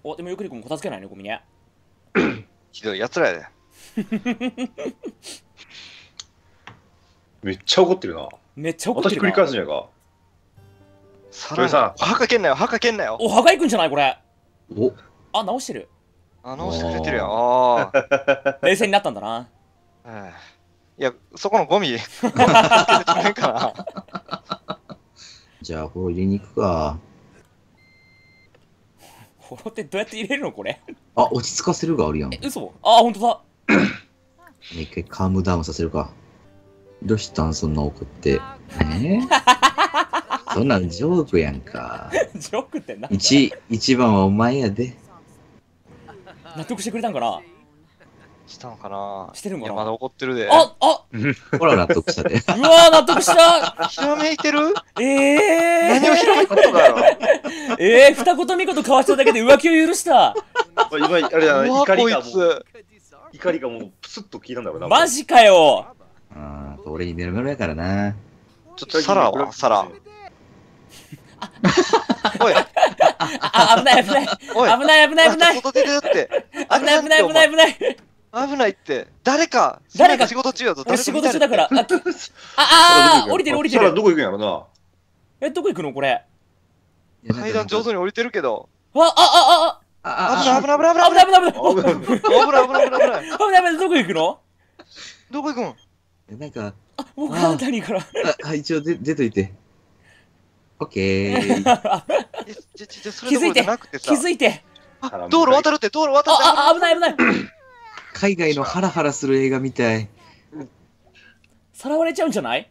お、でもよくりくんこたつけないね、ゴミね。 ひどいやつらやで。 めっちゃ怒ってるな。 めっちゃ怒まったてるな。 ひっくり返すんやか。 さこれさ歯かけんなよ、歯かけんなよ。 お、歯がいくんじゃないこれ。 お、 あ、直してる。 直してくれてるやん。ああ。 冷静になったんだな。 いや、そこのゴミ、つけてくれんかな。 じゃあ、これ入れに行くか。 ほろってどうやって入れるのこれ。 あ、落ち着かせるがあるやん。 え、嘘。あ、ほんとだ。 一回カームダウンさせるか。どうしたんそんな怒って。そんなんジョークやんか。 ジョークってなんだ。 一番はお前やで。 納得してくれたんかな。 したのかな。 してるんかな。 いや、まだ怒ってるで。 あ、 ほら納得したで。 うわー、納得した。 ひらめいてる。 何何をひらめいたことだろう。 二言三言交わしただけで浮気を許した。 今、あれだな、 うわ怒りがもう、 こいつ。 怒りがもう、プスッと効いたんだろうな。 マジかよ。 俺にメロメロやからな。 ちょっとサラはサラ。おい、 あ、危ない危ない。 おい、 危ない危ない危ない。 外出てるって。 危ない危ない危ない危ない。 危ないって。誰か仕事中やぞ。 俺仕事中だから。降りてる降りてる。 サラどこ行くんやろな。 え、どこ行くのこれ。 階段上手に降りてるけど。 危ない危ない危ない危ない危ない危ない危ない。 危ない危ない危ない危ない。 危ないどこ行くの。 どこ行くん。 なんか、 僕簡単にから。 一応出といて。オッケー。 気づいて気づいて。 道路渡るって道路渡るって。 危ない危ない。 海外のハラハラする映画みたい。 さらわれちゃうんじゃない。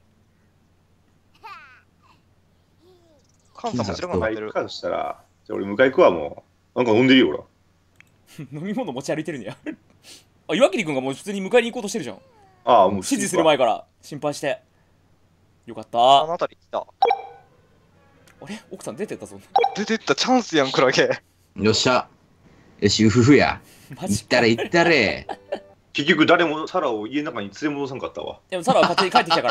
カンさんもちろん入ってる。 かしたら、じゃあ俺迎え行くわもう。なんか飲んでるよほら。飲み物持ち歩いてるんや。あ、岩切くんがもう普通に迎えに行こうとしてるじゃん。 ああ、もう指示する前から心配して。よかった。 あの辺り来た。 あれ奥さん出てったぞ。 出てったチャンスやんクラゲ。 よっしゃ。よし、うふふや。行ったれ行ったれ。 結局誰もサラを家の中に連れ戻さんかったわ。 でもサラは勝手に帰ってきたから。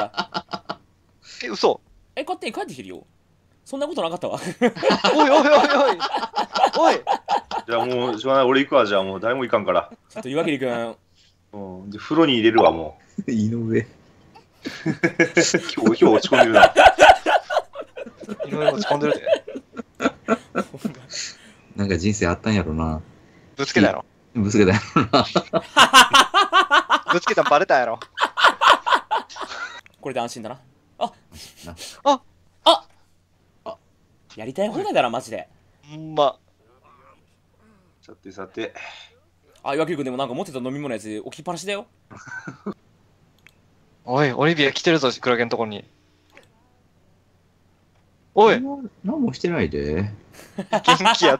嘘。 勝手に帰ってきてるよ。そんなことなかったわ。 おいおいおいおいおい。 じゃあもうしょうがない、俺行くわ。じゃあもう誰も行かんから。 ちょっと岩切くん。 で風呂に入れるわもう。井上。 今日落ち込んでるな。 井上落ち込んでるで。 なんか人生あったんやろな。 ぶつけたやろ。 ぶつけたやろな。 ぶつけたんバレたやろ。 これで安心だな。やりたい放題だなマジで。 ほんま。 さてさて。 岩切くんでもなんか持ってた飲み物のやつ置きっぱなしだよ。 おい、オリビア来てるぞ、クラゲのとこに。おい、 何もしてないで。 元気やった。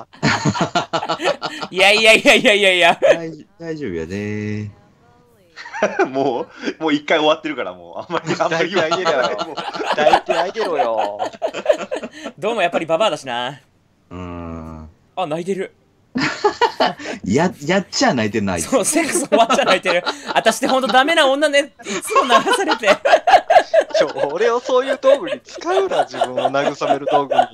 いや。 大丈夫やで。 もう一回終わってるからもうあんまり抱いてあげろよ。抱いてあげろよ。 どうもやっぱりババアだしな。 あ、 泣いてる。 やっちゃ泣いてない。 そう、セックス終わっちゃ泣いてる。私ってほんとダメな女ね。いつも流されて。 俺をそういう道具に使うな、自分を慰める道具に。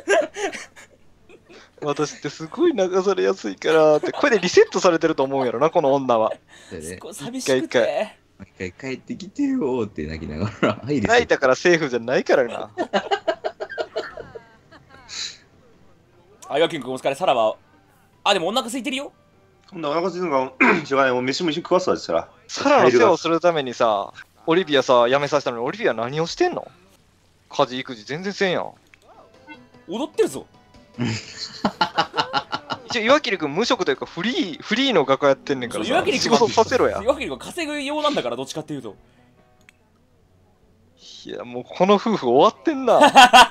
私ってすごい流されやすいからって、これでリセットされてると思うんやろな、この女は。 すごい寂しくて。 一回帰ってきてよって泣きながら。 泣いたからセーフじゃないからな。 岩切くんお疲れ、サラは。でもお腹空いてるよ。 お腹空いてるのか、しょうがない、もう飯も一緒に食わすわ、したら。 サラの世話をするためにさ、オリビアさ、辞めさせたのに、オリビア何をしてんの？家事、育児全然せんやん。 踊ってるぞ。 一応、岩切くん無職というか、フリーの画家やってんねんからさ、仕事させろや。 岩切くん稼ぐようなんだから、どっちかっていうと。 いや、もうこの夫婦終わってんな。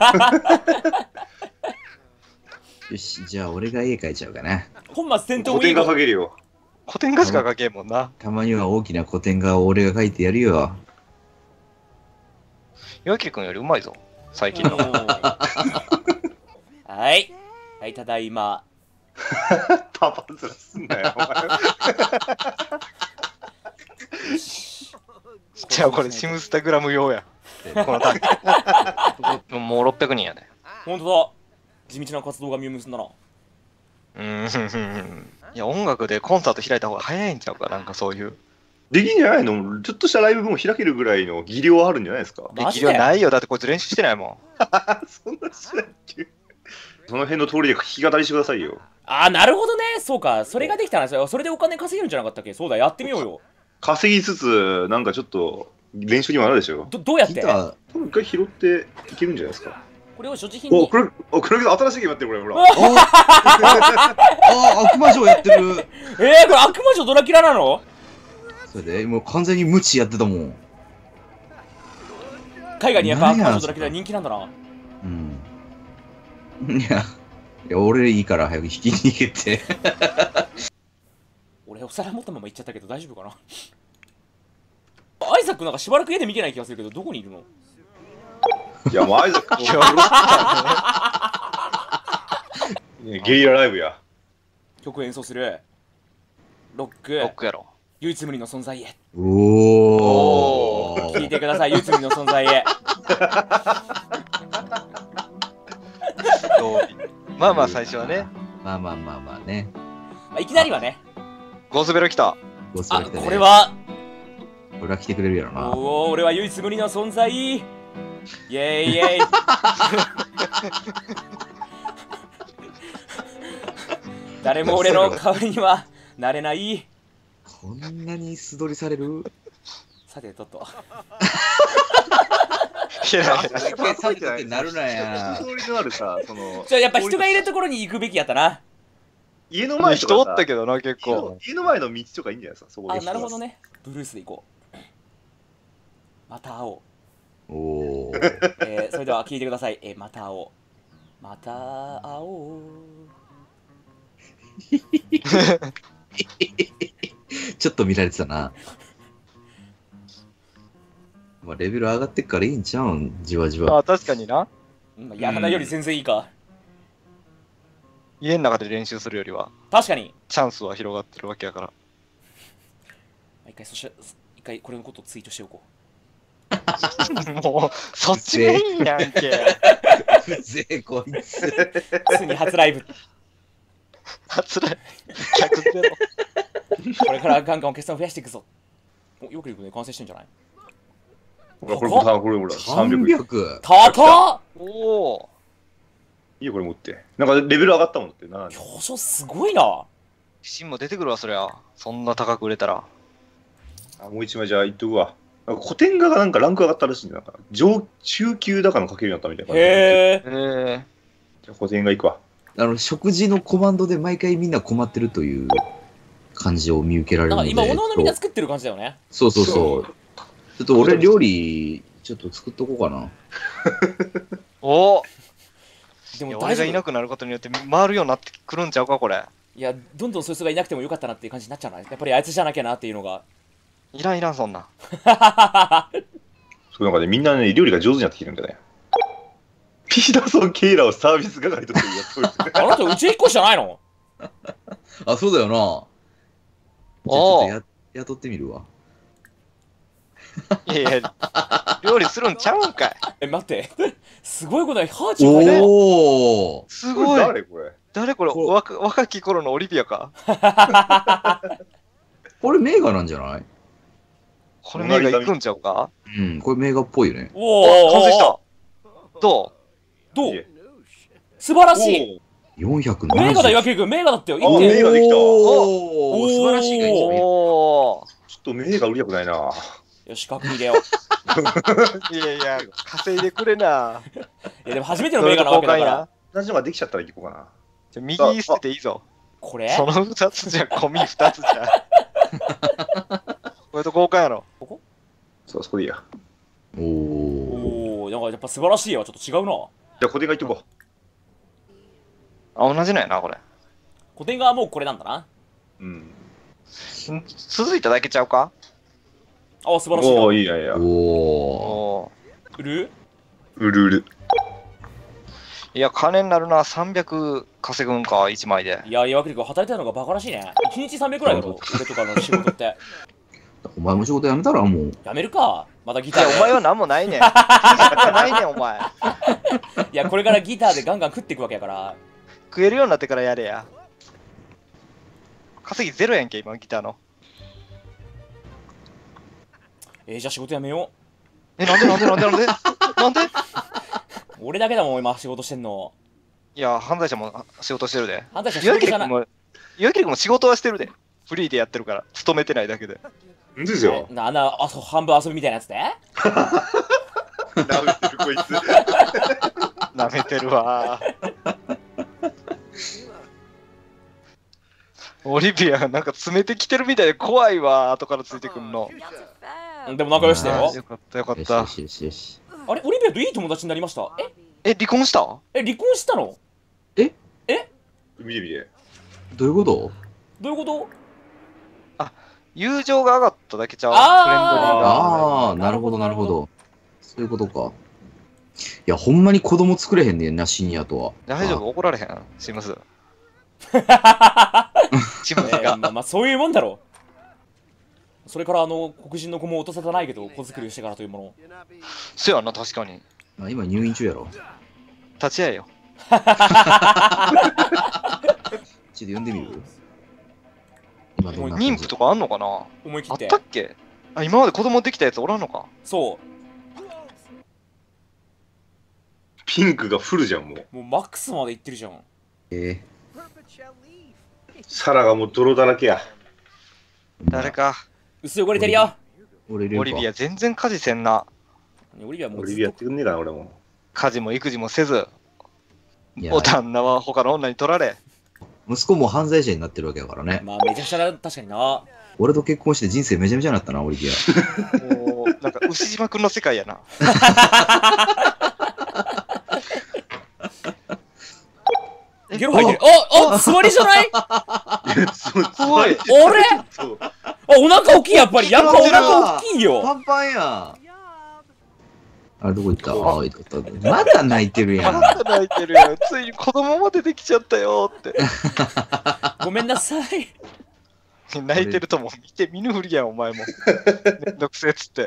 よし、じゃあ俺が絵描いちゃうかな。 本末転倒。 古典画描けるよ。 古典画しか描けんもんな。 たまには大きな古典画を俺が描いてやるよ。 岩切くんよりうまいぞ、最近の。 はい、ただいま。 パパ面すんなよ、お前。 じゃあこれシムスタグラム用や。この単位。もう600人やで。 ほんとだ。地道な活動が実を結んだな。 いや、音楽でコンサート開いた方が早いんちゃうか、なんかそういう。 できんじゃないの？ちょっとしたライブも開けるぐらいの技量あるんじゃないですか？ マジでできるようないよ、だってこいつ練習してないもん。 そんなしないっけ？その辺の通りで弾き語りしてくださいよ。 あー、なるほどね。そうか。それができたら、それでお金稼げるんじゃなかったっけ？そうだ、やってみようよ。 稼ぎつつ、なんかちょっと練習にもなるでしょ。 どうやってギター、 多分一回拾っていけるんじゃないですか。 これを所持品お、 に。 これ新しいゲームやってる、これ、ほら。 悪魔城やってる。 これ悪魔女ドラキュラなの？ それで、もう完全に無知やってたもん。 海外にやっぱ悪魔何や女ドラキュラ人気なんだな。 うん。いや、俺いいから早く引きに行けて。 俺お皿持ったまま行っちゃったけど大丈夫かな。アイザックなんかしばらく家で見てない気がするけど、どこにいるの？ いや、もうアイザックねゲリラライブや。 曲演奏する。ロック。 ロックやろ。 唯一無二の存在へ。 おー。 聞いてください、唯一無二の存在へ。 まあまあ最初はね。 まあね。 まあ、いきなりはね。 ゴースベル来た。 あ、 ゴーストライクでこれは。 俺は来てくれるやろな。 おお、俺は唯一無二の存在。イェイイェイ。誰も俺の代わりにはなれない。 こんなに素取りされる？ さて、とっと。 いやいや一回さてとってなるなや。 通りのあるさ、その、 やっぱ人がいるところに行くべきやったな。 家の前と人おかさったけどな、結構。 家の前の道とかいいんじゃないですか、そこで。 あ、なるほどね。ブルースで行こう。また会おう。 おー。 それでは聞いてください。また会おう。また会おう。 ちょっと見られてたな。まあ、レベル上がってっからいいんちゃうん、じわじわ。 あ、確かにな。 やらないより全然いいか。 家の中で練習するよりは、 確かに。 チャンスは広がってるわけやから。 一回これのことをツイートしておこもう、そっちメインやんけ。 うぜえ、こいつ。 う。ついに初ライブ。 初来、客ゼロ。 これからガンガンお客さんを増やしていくぞ。お、よく言うね、完成してんじゃない？ ほら、これほら、300。 300。 高っ！ おお。 いいよ、これ持って。なんかレベル上がったもんだってな。 表彰すごいな。 自信も出てくるわ、そりゃ。そんな高く売れたら。 あ、もう一枚じゃあ言っとくわ。なんか古典画がなんかランク上がったらしいんだ。なんか中級だからの書けるようになったみたいな感じ。 へえ。 えじゃあ古典画いくわ。 食事のコマンドで毎回みんな困ってるという感じを見受けられるので。 なんか今、おのおのみんな作ってる感じだよね。 そう。ちょっと俺料理、ちょっと作っとこうかな。 お。 でいや俺がいも大丈夫。 なくなることによって回るようになってくるんちゃうか、これ。 いや、どんどんそいつがいなくてもよかったなっていう感じになっちゃうな。やっぱりあいつじゃなきゃなっていうのが。 いらん、そんな。 そうなんかね、みんなね、料理が上手になってきてるんだね。ピーターソン・ケイラーをサービス係としてやっておいて。 あなた宇宙飛行士じゃないの？ あ、そうだよな。じゃあちょっと雇ってみるわ。 いやいや、料理するんちゃうんかい。 待って。すごいことだよ。ハーチ書いてある。 おー。 すごい。 誰これ？ 誰これ、若き頃のオリビアか。 これ名画なんじゃない？ これ目がいくんちゃうか。 うん、これ名画っぽいよね。 おお、完成しお。 た。どどういえ？ 素晴らしい。 470。 名画だ、岩切君。名画だってよ。 あ名画できたおー、素晴らしいがう？ 一番いい。 おお。 ちょっと目が売りたくないな。 よし、確認だよ。 いやいや、稼いでくれな。 いや、でも初めての名画なわけだから。 同じのができちゃったら行こうかな。 じゃ右捨てていいぞ。 これその2つじゃ、込み2つじゃ。これと交換やろ。 そう、そこでいいや。 おー。 おお、なんかやっぱ素晴らしいわ。ちょっと違うな。 じゃあ古典画いっとこあ、同じなんやな、これ。 古典画はもうこれなんだな。 う。うん。 続いただけちゃうか。 あ、素晴らしいな。 おー、いいやいや。 おー。 おー。 売る？ うるうる。 いや、金になるな。300稼ぐんか、1枚で。 いや、岩切君働いてたのがバカらしいね。1日300くらいだろ。俺とかの仕事って。 お前も仕事辞めたらもう。 やめるか。またギタいや、 ーで。 お前は何もないねん。ないねん、お前。 いや、これからギターでガンガン食っていくわけやから。 食えるようになってからやれや。 稼ぎゼロやんけ、今、ギターの。 じゃあ仕事辞めよなんでなんでう。俺だけだもん、今仕事してんの。 いや、犯罪者も仕事してるで。 犯罪者仕岩事じゃない。 切君も、岩切君も仕事はしてるで。フリーでやってるから、勤めてないだけで。 本当ですよ。 そう半分遊びみたいなやつでなめてるこいつ。 なめてるわ。オリビアがなんか詰めてきてるみたいで怖いわ、後からついてくんの。 でも仲良しだよ。 よかったよかったよしよ。しよしよし。 あれオリビアといい友達になりました。 離婚した離婚したの？ 見て見て。 どういうことどういうこと？ 友情が上がっただけちゃう。 あーフレンドリーが。 ああ、なるほどなるほど。そういうことか。いや、ほんまに子供作れへんねんな、シニアとは。 大丈夫怒られへんシムス。シムスが。 まあそういうもんだろう。それから黒人の子も音沙汰ないけど子作りをしてからというもの。 そやな、確かに。 まあ、今入院中やろ。 立ち会えよ。 ちょっと呼んでみる今どんな感じ妊婦とかあんのかなあっ思い切ってたっけ今まで子供できたやつおらんのかそうピンクがフルじゃん、もう。 もうマックスまでいってるじゃん。 サラがもう泥だらけや。 誰か。 薄汚れてるよ。 俺入れるかオリビア全然家事せんな。 オリビアもうオリビアやずっとってくんねえかな、俺も。 家事も育児もせず、 いやお旦那は他の女に取られ。 息子も犯罪者になってるわけだからね。 まあめちゃくちゃ確かにな。 俺と結婚して人生めちゃめちゃになったな、オリビア。 もう、なんか牛島くんの世界やな。 ゲロ吐いてる。座りじゃないすごい。 俺そう。 お腹大きいやっぱり。やっぱお腹大きいよ。 パンパンや。あれどこ行ったあ、行った。また泣いてるやん。 まだ泣いてるよ。ついに子供までできちゃったよって。 ごめんなさい。 泣いてるとも見ぬふりやん、お前も。めんどくせえっつって。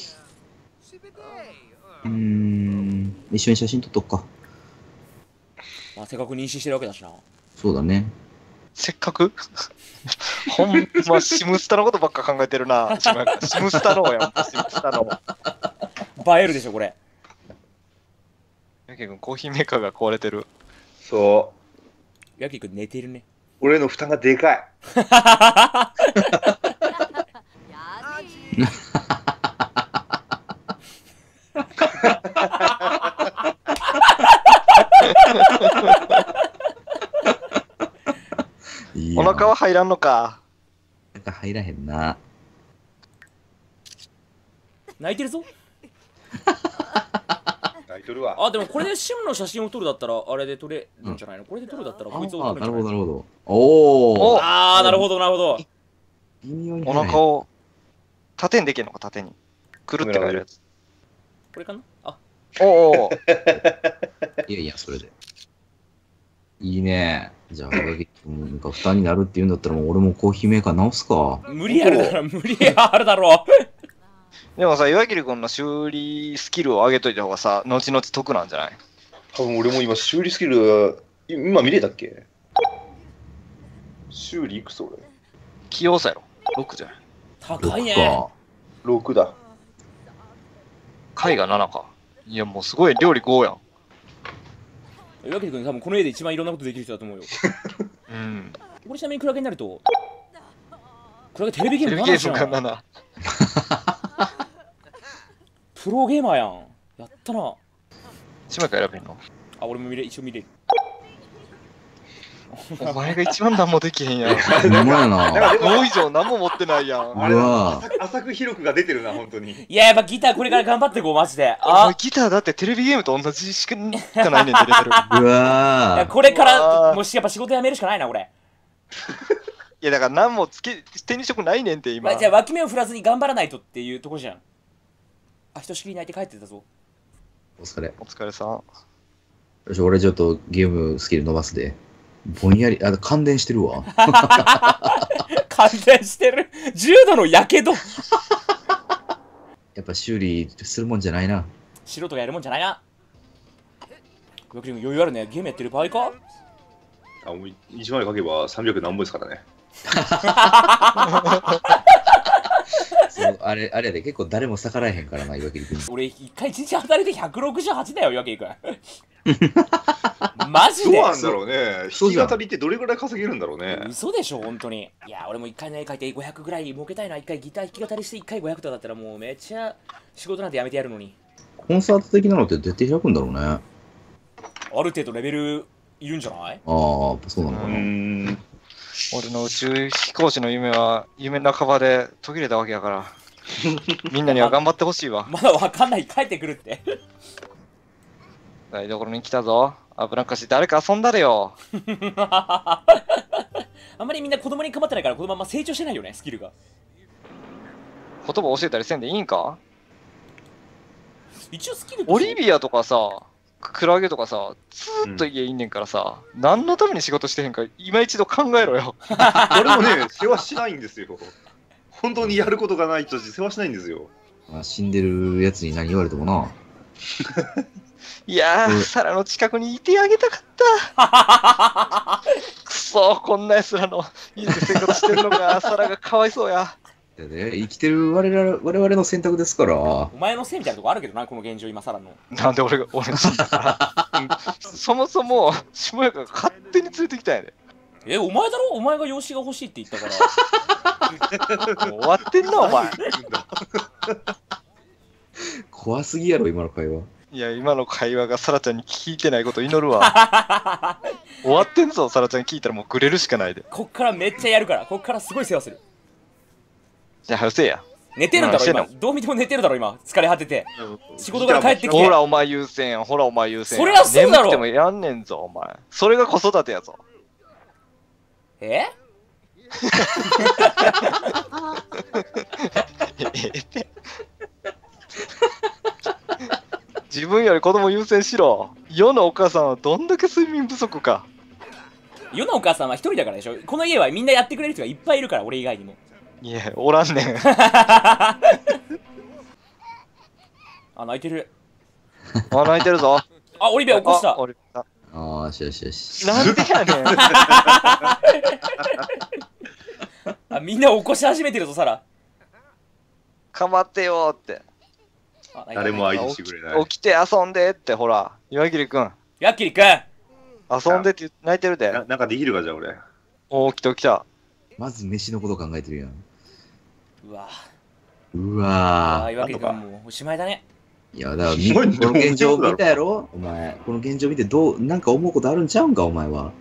一緒に写真撮っとくか。 まあせっかく妊娠してるわけだしな。 そうだね。 せっかくほんま、シムスタのことばっか考えてるな。シムスタのやん、シムスタの。 映えるでしょこれ。 やけくん、コーヒーメーカーが壊れてる。 そう。 ヤキ君寝てるね。 俺の負担がでかい。 いやお腹は入らんのか。 なんか入らへんな。 泣いてるぞ。 泣いとるわ。 あでもこれでシムの写真を撮るだったらあれで撮れるんじゃないの？これで撮るだったらこいつを撮あ、なるるんじゃないの？ ほどなるほど。おお。 ああなるほどなるほど。 微妙にお腹を縦にできるのか、縦に。くるって変えるやつ。 これかな？あおお。 いやいや、それで。いいね。じゃあ、なんか負担になるって言うんだったら、もう俺もコーヒーメーカー直すか。 無理あるだろ無理あるだろ。 でもさ、岩切君の修理スキルを上げといた方がさ、後々得なんじゃない？ 多分俺も今修理スキル、今見れたっけ？修理いくつ俺？ 器用さやろ。6じゃない。 高いね。 6だ。 貝が7か。いや、もうすごい、料理5やん。 岩切君多分この家で一番いろんなことできる人だと思うよ。 うん。 これちなみにクラゲになるとクラゲテレビゲームテレビゲ 7じゃん。 ームが7。 プロゲーマーやん。やったな。 島か選べんの？ あ俺も一応見れる。 お前が一番何もできへんやん。 ほんまやな。 5以上何も持ってないやん。 うわ浅く広くが出てるな、本当に。 いややっぱギターこれから頑張っていこうマジで。 お前ギターだってテレビゲームと同じしかないねんでレベル。 うわいやこれからうわもしやっぱ仕事辞めるしかないな俺。 いやだから何も手に職ないねんって今。 じゃあ脇目を振らずに頑張らないとっていうとこじゃん。あひとしきり泣いて帰ってたぞ。 お疲れ。 お疲れさん。 よし、俺ちょっとゲームスキル伸ばすで。ぼんやり、感電してるわ。 感電してる。重度のやけど。 やっぱ修理するもんじゃないな。 素人がやるもんじゃないな。岩切君余裕あるね。ゲームやってる場合か？ あ、もう1万円かけば300何本ですからね。 そう、あれやで、結構誰も逆らえへんからな、岩切君。 俺、一回一日働いて168だよ、岩切君。マジでどうなんだろうね。 そうじゃん弾き語りってどれぐらい稼げるんだろうね。 嘘でしょ、本当に。いや、俺も一回の絵描いて500ぐらい儲けたいな。一回ギター弾き語りして一回500とかだったらもうめっちゃ仕事なんてやめてやるのに。 コンサート的なのって絶対開くんだろうね。あある程度レベルいるんじゃない？ あ、そうなのかな。 俺の宇宙飛行士の夢は夢半ばで途切れたわけやからみんなには頑張ってほしいわ。 まだわかんない。帰ってくるって。 台所に来たぞ。危なっかしい。誰か遊んだれよ。 あんまりみんな子供に構ってないからこのまま成長してないよね、スキルが。 言葉教えたりせんでいいんか。 一応スキルオリビアとかさ、クラゲとかさ、ずーっと家いんねんからさ、何のために仕事してへんか今一度考えろよ。 俺もね、世話しないんですよ。本当にやることがないと世話しないんですよ。 まあ、死んでるやつに何言われてもな。 いやー、サラの近くにいてあげたかった。くそー、こんな奴らの家で生活してるのが、サラがかわいそうや。 生きてる我々の選択ですから。 お前のせいみたいなとこあるけどな、この現状今更の。 なんで俺の死んだからそもそも、下やかが勝手に連れてきたんやで。 お前だろ？お前が養子が欲しいって言ったから。 もう終わってんな、お前。 怖すぎやろ、今の会話。 いや、今の会話がサラちゃんに聞いてないこと祈るわ。終わってんぞ、サラちゃん聞いたらもうグレるしかないで。 こっからめっちゃやるから、こっからすごい世話する。 じゃあ、早せえや。 寝てるんだろ、今。 してんのどう見ても寝てるだろ、今。疲れ果てて。仕事から帰ってきて。 ほら、お前優先やん。ほら、お前優先やん。 そりゃそうだろ眠くてもやんねんぞ、お前。それが子育てやぞ。 え自分より子供優先しろ。世のお母さんはどんだけ睡眠不足か。 世のお母さんは一人だからでしょ。この家はみんなやってくれる人がいっぱいいるから、俺以外にも。 いや、おらんねん。 あ、泣いてる。 あ、泣いてるぞ。 あ、オリビア起こした。 あ、俺ああ、よしよしよし。 なんでやねん。 あ、みんな起こし始めてるぞ、サラ。 かまってよって。 あ、泣いた誰も相手してくれない。 起きて遊んでって、ほら。岩切くん。 ヤッキリくん。 遊んでって泣いてるで。 なんかできるか、じゃあ俺。 お、起きた起きた。 まず飯のこと考えてるやん。 うわうあ、 わヤッキリくんもうおしまいだね。 ー。いや、だからお前この現状見たやろお前。この現状見てなんか思うことあるんちゃうんかお前は。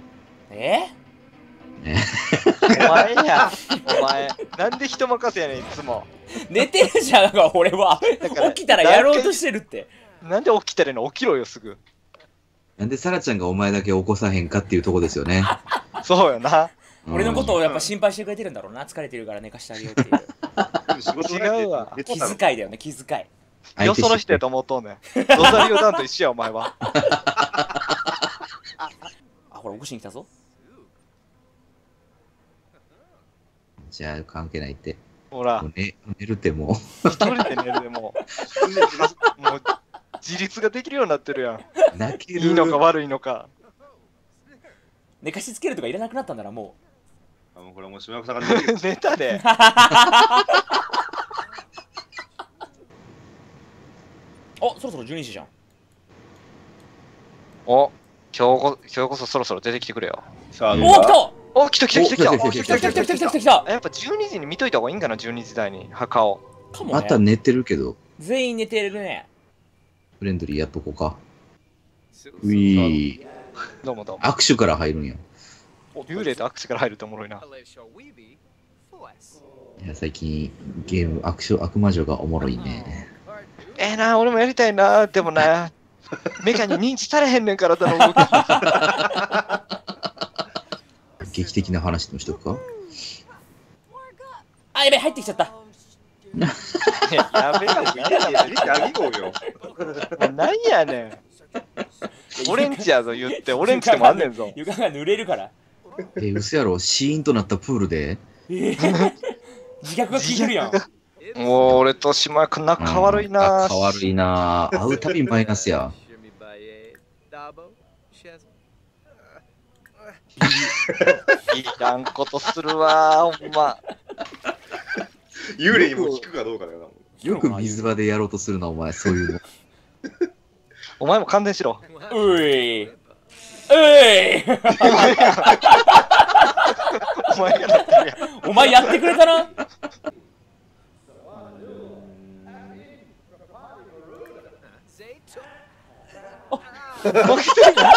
お前や。お前、なんで人任せやねん、いつも。 寝てるじゃん、俺は。 だから起きたらやろうとしてるって。 なんで起きてるの起きろよ、すぐ。 なんでサラちゃんがお前だけ起こさへんかっていうとこですよね。 そうよな。 俺のことをやっぱ心配してくれてるんだろうな。疲れてるから寝かしてあげようっていう。 仕事違うわ気寝てたの遣いだよね、気遣い。 よその人やと思うとんねん。ロザリオダンと一緒や、お前は。 あ、ほら、起こしに来たぞ。 じゃあ関係ないって。 ほら、 もう寝るっても一人で寝るでもう、もう、自立ができるようになってるやん。 う。泣ける。 いいのか悪いのか。 寝かしつけるとかいらなくなったんだな、もあ、もうこれもう島岡さんが寝てる。 寝たで。 う。お、そろそろ12時じゃん。 お、今日こそそろそろ出てきてくれよ。 さあ、 お、 どうだ来たお、来た来た来た来た。 お来た来た来た来た来た来た来たやっぱ12時に見といた方がいいんかな、12時台に墓を。 かもね。 また寝てるけど、 全員寝てるね。 フレンドリーやっとこうか。ういー。 どうもどうも。 握手から入るんや。 幽霊と握手から入るとおもろいな。 いや、最近ゲーム悪魔女がおもろいね。 な、俺もやりたいな。でもな、メカに認知されへんねんから、だの動き。 劇的な話でもしとくか。 あ、やべえ、入ってきちゃった。 やべえな、 入れてあげようよ。 なんやねん。俺んちやぞ言って、俺んちでもあんねんぞ。 床が濡れるから。 嘘やろ、シーンとなったプールで。 自虐が効いてるやん。 もう俺と島君仲悪いな。 仲悪いな。会うたびマイナスや。 いらんことするわー、ほんま。 幽霊にも効くかどうかだよな。 よく水場でやろうとするな、お前、そういうの。 お前も勘弁しろ。 うい。 お前やん。お前がなってるやん。 お前やってくれたな。 負けてるや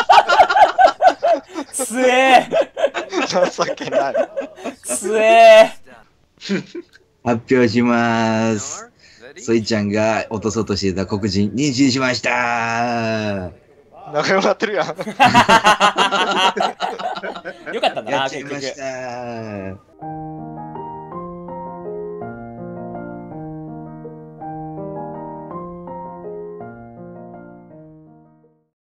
つえん。情けない。 つえ発表しまーす。ソイちゃんが落とそうとしていた黒人、妊娠しました仲良くなってるやん。 よかったんだな、 やっちゃい結局。 ました